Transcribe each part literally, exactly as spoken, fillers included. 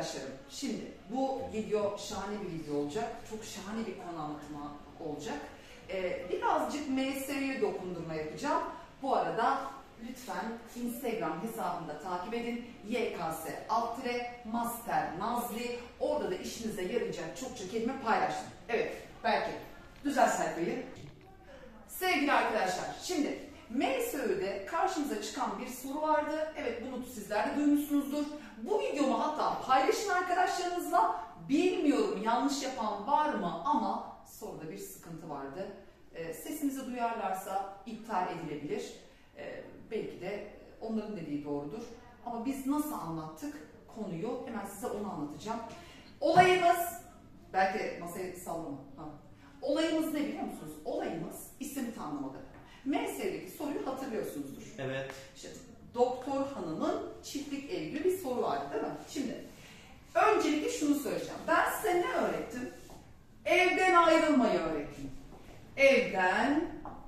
arkadaşlarım, şimdi bu video şahane bir video olacak. Çok şahane bir konu anlatımı olacak. Ee, birazcık M S Ö'ye dokundurma yapacağım. Bu arada lütfen Instagram hesabımda takip edin. Y K S alt tire Master Nazli. Orada da işinize yarayacak çokça kelime paylaştım. Evet, belki. Düzel sayfayı. Sevgili arkadaşlar, şimdi M S Ö'de karşımıza çıkan bir soru vardı. Evet, bunu sizler de duymuşsunuzdur. Bu videomu hatta paylaşın arkadaşlarınızla. Bilmiyorum yanlış yapan var mı ama soruda bir sıkıntı vardı. E, sesimizi duyarlarsa iptal edilebilir. E, belki de onların dediği doğrudur. Ama biz nasıl anlattık konuyu, hemen size onu anlatacağım. Olayımız, belki masayı sallama. Ha. Olayımız ne biliyor musunuz? Olayımız isim tanımlamaları. M S Ö'deki soruyu hatırlıyorsunuzdur. Evet. İşte, doktor hanımın çiftlik evi gibi bir soru vardı değil mi? Şimdi öncelikle şunu söyleyeceğim. Ben size ne öğrettim? Evden ayrılmayı öğrettim. Evden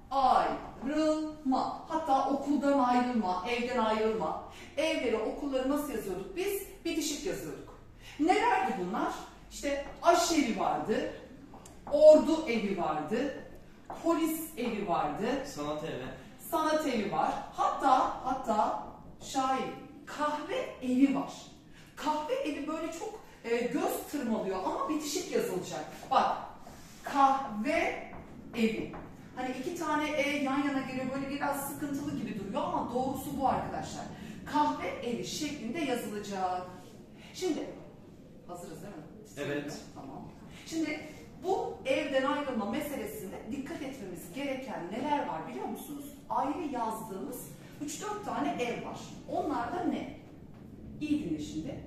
ayrılma. Hatta okuldan ayrılma, evden ayrılma. Evleri, okulları nasıl yazıyorduk biz? Bitişik yazıyorduk. Nelerdi bunlar? İşte aşevi vardı, ordu evi vardı, polis evi vardı, Sanat evi. sanat evi var. Hatta hatta şair kahve evi var. Kahve evi böyle çok e, göz tırmalıyor ama bitişik yazılacak. Bak, kahve evi. Hani iki tane e yan yana geliyor, böyle biraz sıkıntılı gibi duruyor ama doğrusu bu arkadaşlar. Kahve evi şeklinde yazılacak. Şimdi hazırız değil mi? Evet. Tamam. Şimdi bu evden ayrılma meselesinde dikkat etmemiz gereken neler var biliyor musunuz? Ayrı yazdığımız üç dört tane ev var. Onlar da ne? İyi dinle şimdi.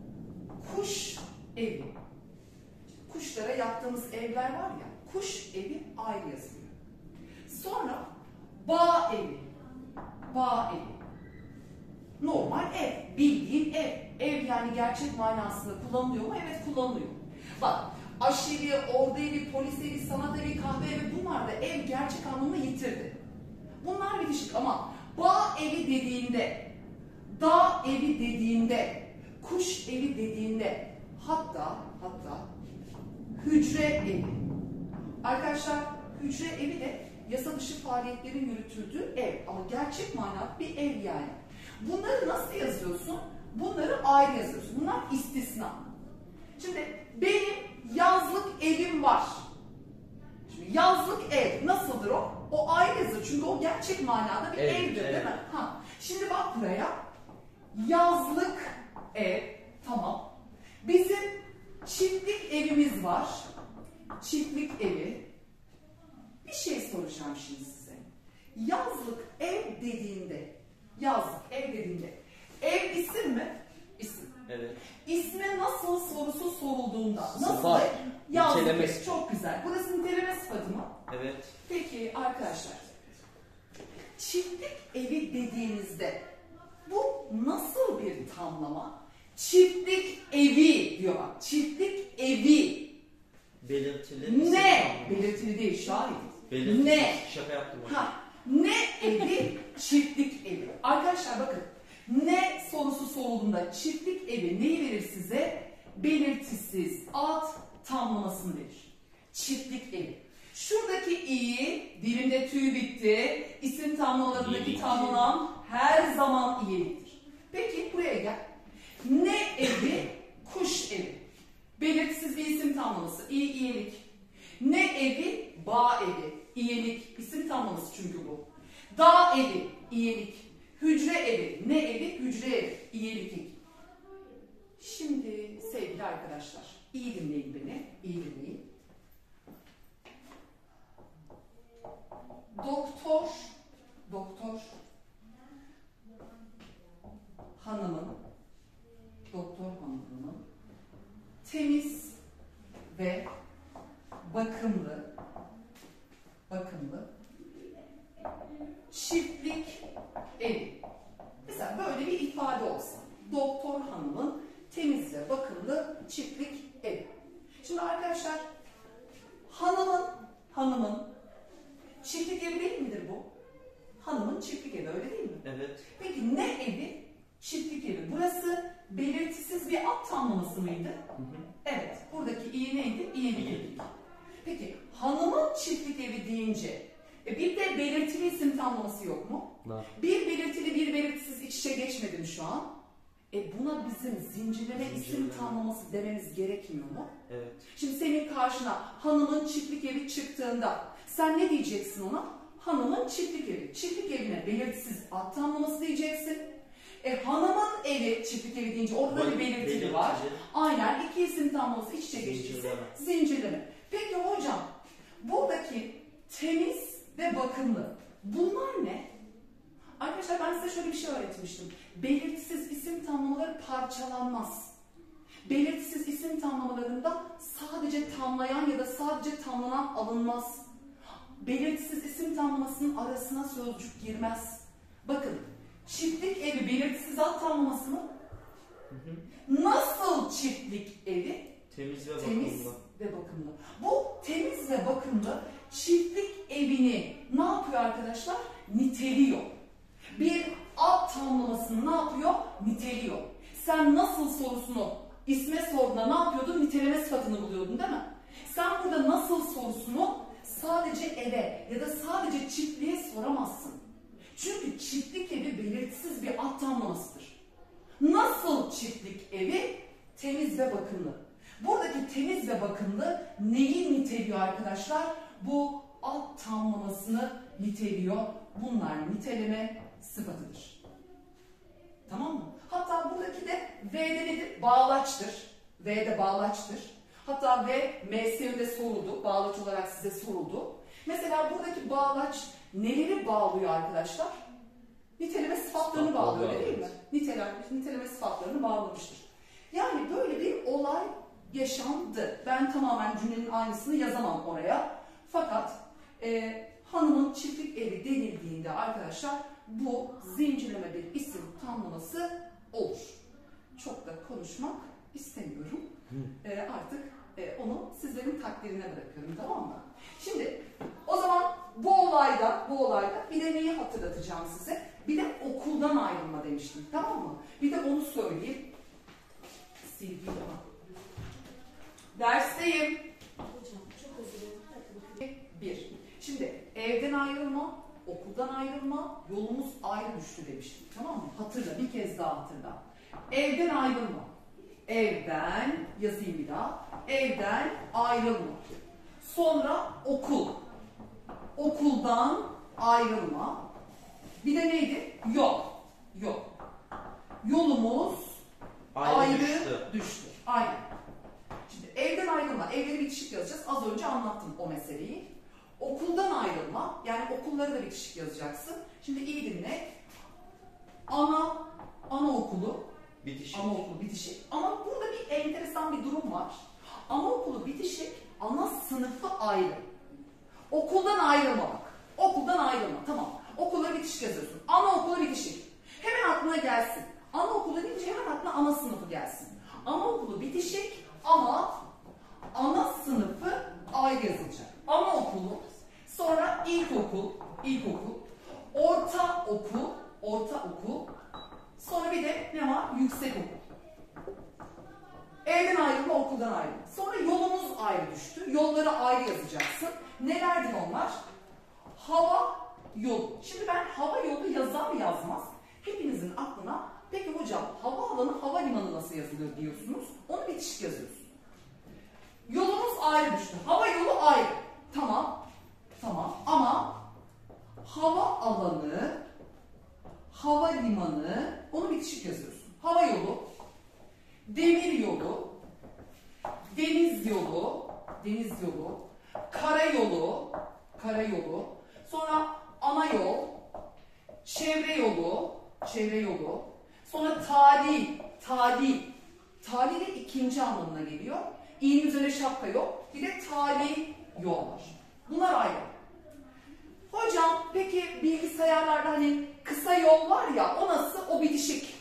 Kuş evi. Kuşlara yaptığımız evler var ya, kuş evi ayrı yazılıyor. Sonra bağ evi. Bağ evi. Normal ev. Bildiğin ev. Ev yani gerçek manasında kullanılıyor mu? Evet, kullanılıyor. Bak, aşevi, ordu evi, polis evi, sanat evi, kahve evi, bunlar da ev gerçek anlamını yitirdi. Bunlar bitişik ama bağ evi dediğinde, dağ evi dediğinde, kuş evi dediğinde, hatta hatta hücre evi. Arkadaşlar, hücre evi de yasa dışı faaliyetlerin yürütüldüğü ev ama gerçek manada bir ev yani. Bunları nasıl yazıyorsun? Bunları ayrı yazıyorsun. Bunlar istisna. Şimdi benim yazlık evim var. Şimdi yazlık ev nasıldır o? O ayrı yazılır. Çünkü o gerçek manada bir ev, evdir ev. değil mi? Ha. Şimdi bak buraya. Yazlık ev. Tamam. Bizim çiftlik evimiz var. Çiftlik evi. Bir şey soracağım şimdi size. Yazlık ev dediğinde, yazlık ev dediğinde, ev isim mi? İsim. Evet. İsme nasıl sorusu sorulduğunda, nasıl? Sıfat. Yazlık Niteleme. ev. Çok güzel. Burası niteleme sıfatı mı? Evet. Peki arkadaşlar, çiftlik evi dediğinizde bu nasıl bir tamlama? Çiftlik evi diyor bak. Çiftlik evi. Belirtili. Ne? Belirtili değil, şahit. Belirtili. Ne? Şaka yaptım. Ha, ne evi? Çiftlik evi. Arkadaşlar bakın, ne sorusu sorulduğunda çiftlik evi neyi verir size? Belirtisiz, ad tamlamasını verir. Çiftlik evi. Şuradaki i'yi, dilimde tüy bitti, isim tamlamalarındaki İyilik. tamlanan her zaman iyiliktir. Peki buraya gel. Ne evi? Kuş evi. Belirtisiz bir isim tamlaması, iyi iyilik. Ne evi? Bağ evi, iyilik. İsim tamlaması çünkü bu. Dağ evi, iyilik. Hücre evi, ne evi? Hücre evi, iyilik. Şimdi sevgili arkadaşlar, iyi dinleyin beni, iyi dinleyin. Doktor, doktor hanımın, doktor hanımın temiz ve bakımlı, bakımlı çiftlik evi. Mesela böyle bir ifade olsa, doktor hanımın temiz ve bakımlı çiftlik evi. Şimdi arkadaşlar, hanımın, hanımın çiftlik evi değil midir bu? Hanımın çiftlik evi, öyle değil mi? Evet. Peki ne evi? çiftlik evi. Burası belirtisiz bir ad tamlaması mıydı? Hı hı. Evet. Buradaki i neydi? İyilik evi. Peki hanımın çiftlik evi deyince e, bir de belirtili isim tamlaması yok mu? Var. Bir belirtili bir belirtisiz iç içe geçmedi mi şu an? E buna bizim zincirleme isim Zincirleme. tamlaması dememiz gerekmiyor mu? Evet. Şimdi senin karşına hanımın çiftlik evi çıktığında sen ne diyeceksin ona? Hanımın çiftlik evi. Çiftlik evine belirtisiz ad tamlaması diyeceksin. E hanımın evi çiftlik evi deyince orada da bir belirtili Belirtici. var. Aynen iki isim tamlaması iç içe geçtiyse Zincirleme. zincirleme. Peki hocam buradaki temiz ve bakımlı bunlar ne? Arkadaşlar ben size şöyle bir şey öğretmiştim. Belirtisiz isim tamlamaları parçalanmaz. Belirtisiz isim tamlamalarında sadece tamlayan ya da sadece tamlanan alınmaz. Belirtisiz isim tamlamasının arasına sözcük girmez. Bakın, çiftlik evi belirtisiz ad tamlaması mı? Hı hı. Nasıl çiftlik evi? Temiz ve Temiz bakımlı. ve bakımlı. Bu temiz ve bakımlı çiftlik evini ne yapıyor arkadaşlar? Niteliyor. Bir ad tamlamasını ne yapıyor? Niteliyor. Sen nasıl sorusunu isme sorduğunda ne yapıyordun? Niteleme sıfatını buluyordun değil mi? Sen burada nasıl sorusunu sadece eve ya da sadece çiftliğe soramazsın. Çünkü çiftlik evi belirtisiz bir ad tamlamasıdır. Nasıl çiftlik evi? Temiz ve bakımlı. Buradaki temiz ve bakımlı neyi niteliyor arkadaşlar? Bu ad tamlamasını niteliyor. Bunlar niteleme sıfatıdır. Tamam mı? Hatta buradaki de V'de nedir? Bağlaçtır. V'de bağlaçtır. Hatta V, M S Ö'de soruldu. Bağlaç olarak size soruldu. Mesela buradaki bağlaç neleri bağlıyor arkadaşlar? Niteleme sıfatlarını bağlıyor öyle değil mi? Niteleme, niteleme sıfatlarını bağlamıştır. Yani böyle bir olay yaşandı. Ben tamamen cümlenin aynısını yazamam oraya. Fakat e, hanımın çiftlik evi denildiğinde arkadaşlar bu zincirleme bir isim tamlaması olur. Çok da konuşmak istemiyorum. E, artık e, onu sizlerin takdirine bırakıyorum, tamam mı? Şimdi o zaman bu olayda, bu olayda bir de neyi hatırlatacağım size? Bir de okuldan ayrılma demiştim, tamam mı? Bir de onu söyleyeyim. Silgiyle bak. Dersteyim. Hocam çok özür dilerim. Hadi bakalım. Bir. Şimdi evden ayrılma, okuldan ayrılma, yolumuz ayrı düştü demiştim. Tamam mı? Hatırla, bir kez daha hatırla. Evden ayrılma. Evden, yazayım bir daha. Evden ayrılma. Sonra okul. Okuldan ayrılma. Bir de neydi? Yol. Yol. Yolumuz Ayrı, ayrı düştü. düştü. Aynen. Şimdi evden ayrılma, evleri bitişik yazacağız. Az önce anlattım o meseleyi. Okuldan ayrılma, yani okulları da bitişik yazacaksın. Şimdi iyi dinle. Ana, anaokulu, Bitişik. anaokulu bitişik. Ama burada bir enteresan bir durum var. Anaokulu bitişik, ana sınıfı ayrı. Okuldan ayrılma bak. Okuldan ayrılma, tamam. Okulları bitişik yazıyorsun. Anaokulu bitişik. Hemen aklına gelsin. Anaokulu deyince hemen aklına ana sınıfı gelsin. Anaokulu bitişik ama ana sınıfı ayrı yazılacak. Anaokulu, sonra ilkokul, ilkokul, ortaokul, ortaokul, sonra bir de ne var? Yüksekokul. Evden ayrılma, okuldan ayrılma. Sonra yolumuz ayrı düştü. Yolları ayrı yazacaksın. Nelerdir onlar? Hava yolu. Şimdi ben hava yolu yazar yazmaz hepinizin aklına peki hocam havaalanı, havalimanı nasıl yazılıyor diyorsunuz. Onu bitişik yazıyorsun. Yolumuz ayrı düştü. Hava yolu ayrı. Tamam. Tamam. Ama hava alanı, havalimanı onu bitişik yazıyorsun. Hava yolu, demir yolu, deniz yolu, deniz yolu, karayolu, karayolu, sonra ana yol, çevre yolu, çevre yolu, sonra tali, tali, tali de ikinci anlamına geliyor. İğnin üzerine şapka yok. Bir de tali yol var. Bunlar ayrı. Hocam peki bilgisayarlarda hani kısa yol var ya o nasıl? O bitişik.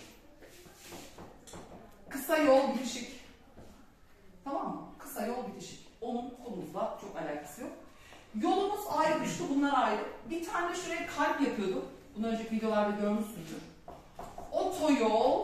Kısa yol bitişik. Tamam mı? Kısa yol bitişik. Onun konumuzla çok alakası yok. Yolumuz ayrı düştü. Bunlar ayrı. Bir tane de şuraya kalp yapıyorduk. Bunu önceki videolarda görmüşsünüzdür. Otoyol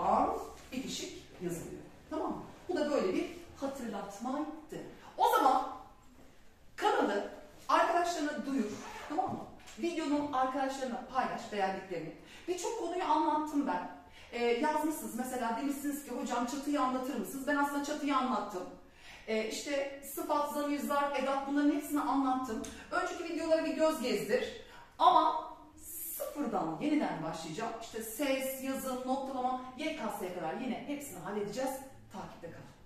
an bitişik yazılıyor. Tamam mı? Bu da böyle bir hatırlatmaydı. O zaman kanalı arkadaşlarına duyur. Tamam mı? Videonun arkadaşlarına paylaş beğendiklerini. Birçok konuyu anlattım ben. Ee, yazmışsınız. Mesela demişsiniz ki hocam çatıyı anlatır mısınız? Ben aslında çatıyı anlattım. Ee, işte sıfat, zamir, zarf, edat bunların hepsini anlattım. Önceki videolara bir göz gezdir. Ama sıfırdan yeniden başlayacağım. İşte ses, yazım, noktalama, Y K S'ye kadar yine hepsini halledeceğiz. Takipte kalın.